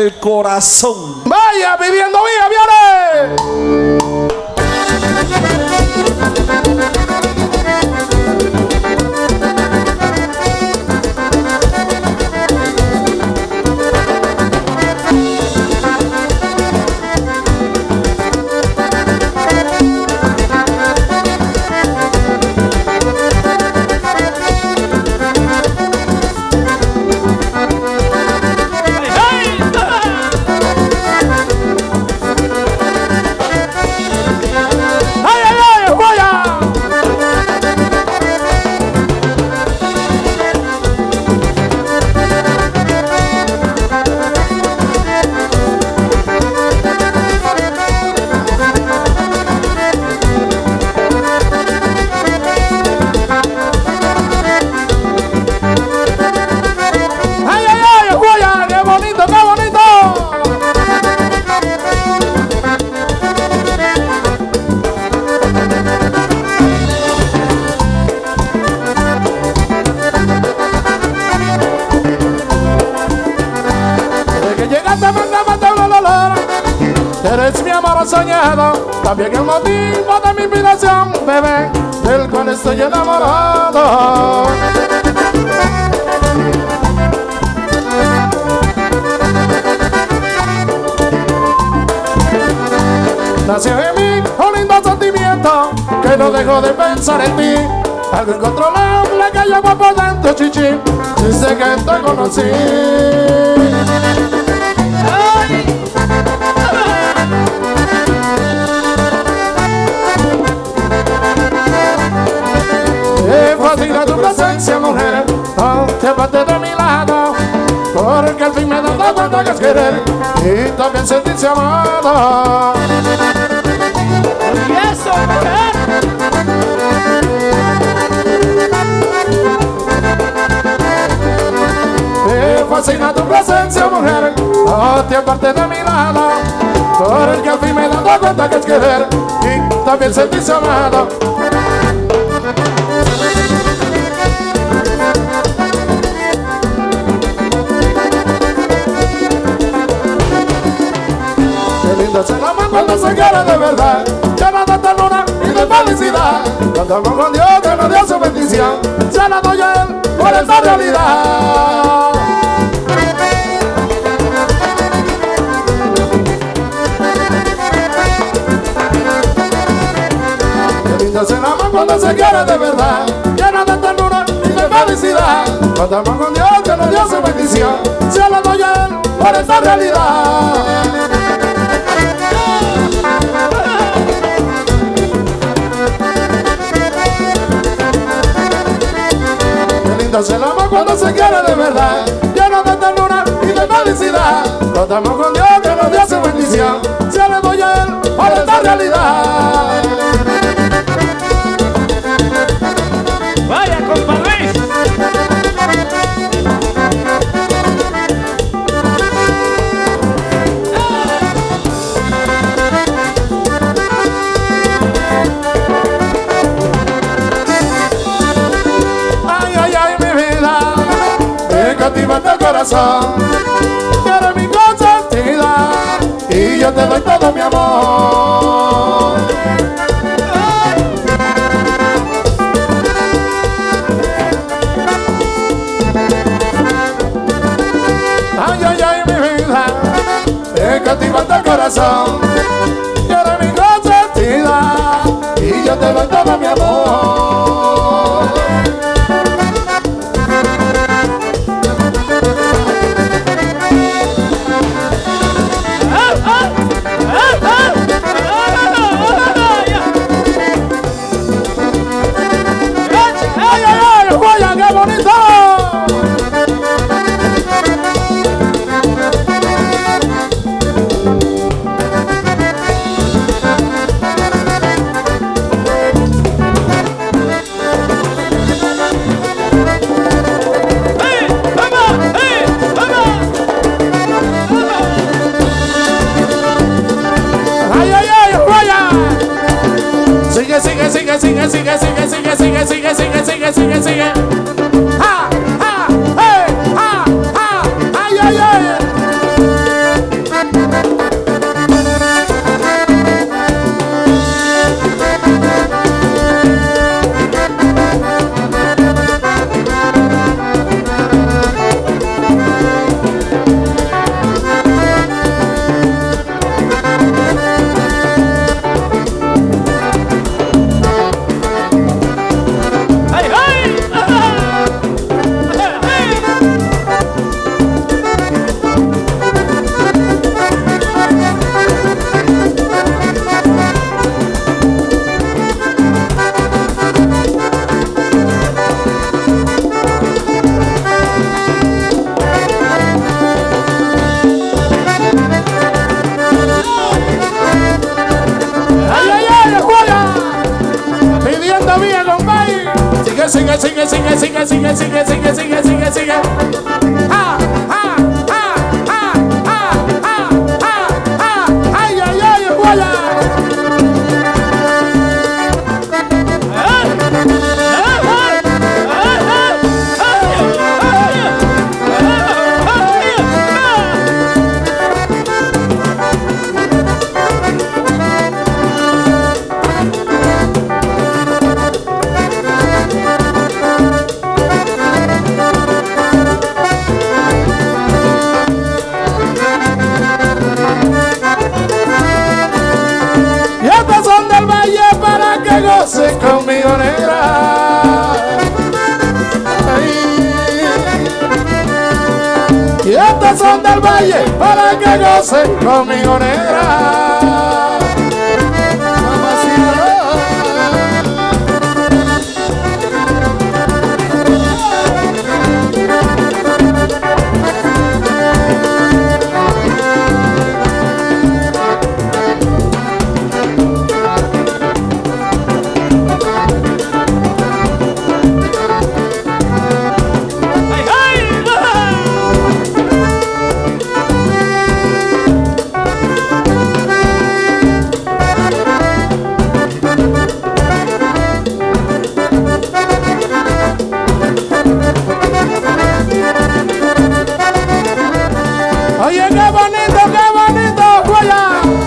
el corazón. Vaya, Viviendo Vía, viene. Eres mi amor soñado, también el motivo de mi inspiración, bebé, del cual estoy enamorado. Nació en mí un lindo sentimiento que no dejo de pensar en ti. Algo incontrolable que llevo por dentro, chichi, desde que te conocí. Me fascina tu presencia, mujer, aunque aparte de mi lado, porque al fin me he dado cuenta que es querer y también sentirse amado. ¡Y eso, mujer! Me fascina tu presencia, mujer, aunque aparte de mi lado, porque al fin me he dado cuenta que es querer y también sentirse amado. Se la mano cuando se quiere de verdad, llena de ternura y de felicidad. Cantamos con Dios que nos dio su bendición, se la doy a Él por esta realidad. Qué linda se la mano cuando se quiere de verdad, llena de ternura y de felicidad. Cantamos con Dios que nos dio su bendición, se la doy a Él por esta realidad. Se la ama cuando se quiere de verdad, lleno de ternura y de felicidad. Contamos con Dios que nos dio su bendición, se le doy a Él por esta realidad. Vaya, compa Luis. Cautivante el corazón, eres mi consentida y yo te doy todo mi amor. Ay, ay, ay, mi vida, cautivante el corazón, eres mi consentida y yo te doy todo mi amor. Sigue. Ja, ja, hey, ja, ja, ay, ay, ay. sigue, sigue, sigue, sigue, sigue, sigue, sigue, sigue, sigue, sigue, sigue. Ah, ah, ah, ah, ah, ah, ah, ah, ay, ay, ay, guaya. Goce conmigo, negra. Ay. Y estas son del valle para que goce conmigo, negra. Mamacita. Oye, qué bonito, guaya.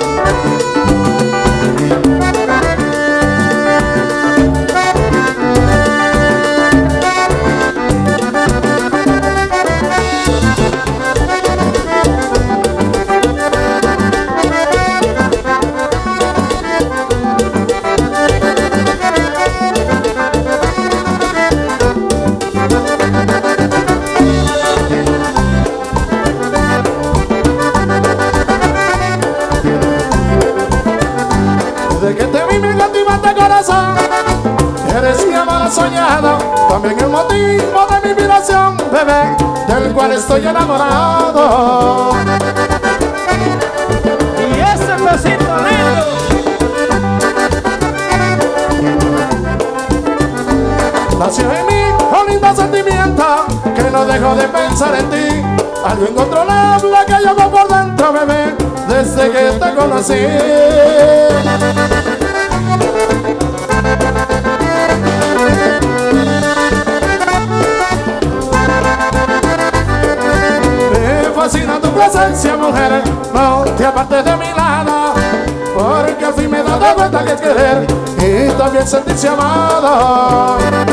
Desde que te vi me cautivaste corazón, eres mi amor soñado, también el motivo de mi vibración, bebé, del cual estoy enamorado. Y ese besito lindo. Nació en mí un lindo sentimiento que no dejo de pensar en ti, algo incontrolable que llevo por dentro, bebé, desde que te conocí. Me fascina tu presencia, mujer, no te apartes de mi lado, porque al fin me he dado cuenta que es querer y también sentirse amado.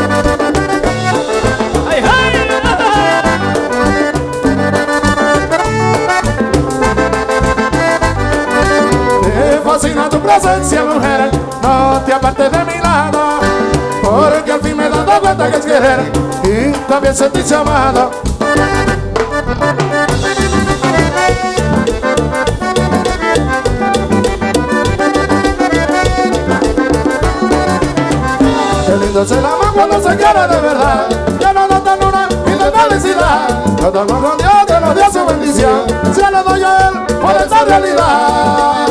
¡Ay, ay! Me fascina tu presencia, mujer, no te apartes de mi lado, porque al fin me he dado cuenta que es querer y también sentirse amado. Qué lindo es el amor cuando se quiere de verdad, lleno de ternura y de felicidad. Yo tomo con Dios que nos dio su bendición, si le doy a él por esta realidad.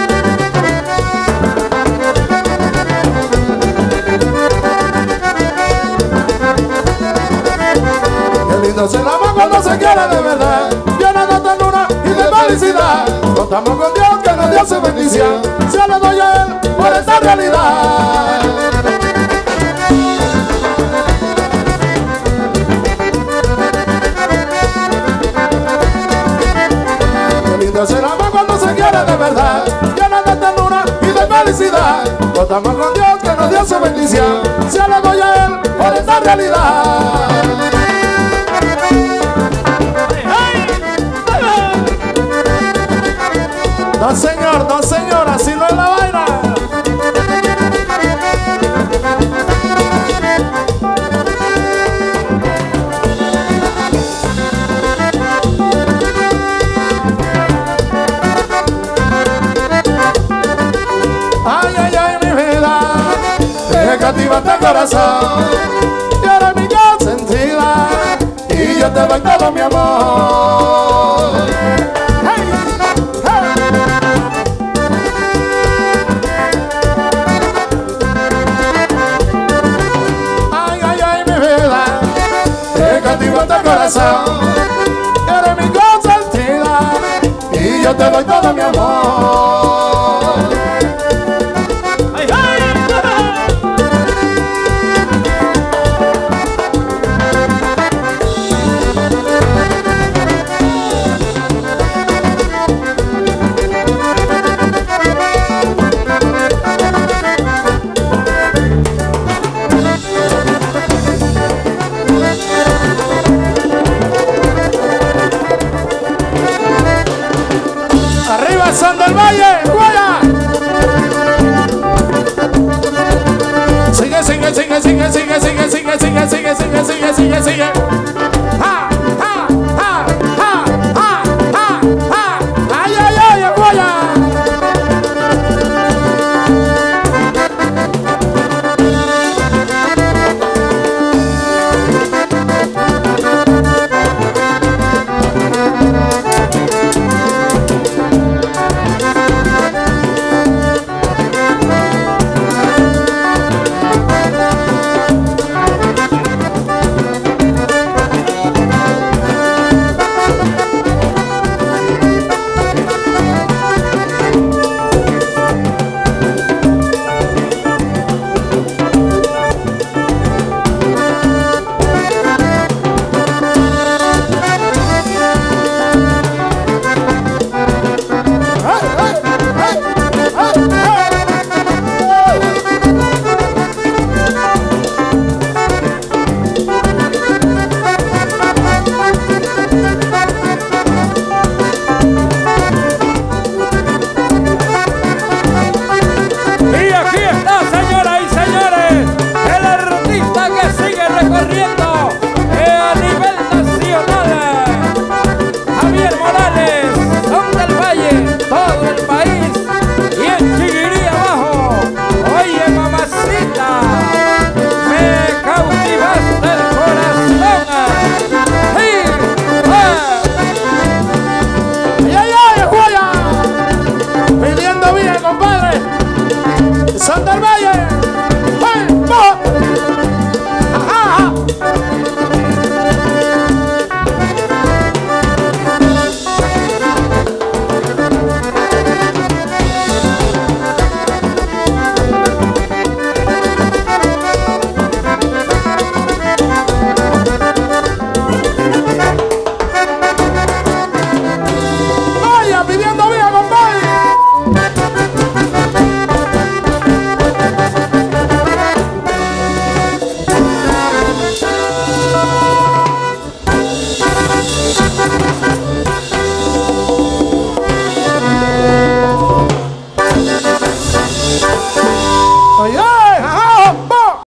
Qué lindo es el amor cuando se quiere de verdad, lleno de ternura y de felicidad. Contamos con Dios que nos dio su bendición, si le doy a él por esta realidad. Es el amor cuando se quiere de verdad, lleno de ternura y de felicidad. Contamos con Dios que nos dio su bendición, se le doy a él por esta realidad. No señor, así no es la vaina. Cautivaste el corazón, y eres mi consentida, y yo te doy todo mi amor. Hey, hey. Ay, ay, corazón, eres mi consentida y yo te doy todo mi amor. ¡Ay, ay! Arriba San del Valle, ¡Guaya! Sigue, sigue, sigue, sigue, sigue, sigue, sigue, sigue, sigue, sigue, sigue, sigue, sigue.